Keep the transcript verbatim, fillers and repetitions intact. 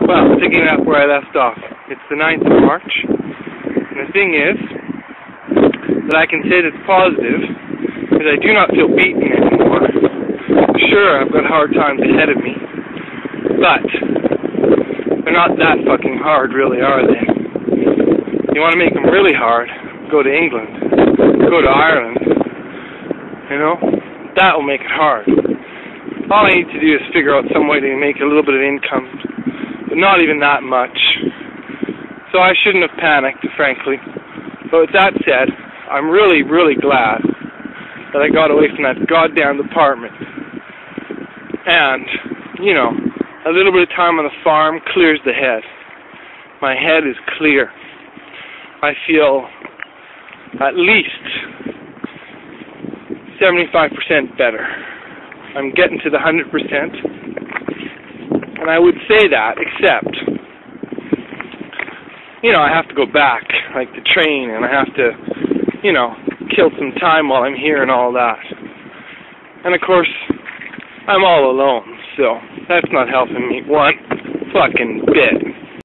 Well, picking up where I left off, it's the ninth of March, and the thing is that I can say that's positive is I do not feel beaten anymore. Sure, I've got hard times ahead of me, but they're not that fucking hard, really, are they? You want to make them really hard, go to England, go to Ireland, you know? That will make it hard. All I need to do is figure out some way to make a little bit of income, but not even that much. So I shouldn't have panicked, frankly. But with that said, I'm really, really glad that I got away from that goddamn department. And, you know, a little bit of time on the farm clears the head. My head is clear. I feel at least seventy-five percent better. I'm getting to the one hundred percent. And I would say that, except, you know, I have to go back, like the train, and I have to, you know, kill some time while I'm here and all that. And of course, I'm all alone, so that's not helping me one fucking bit.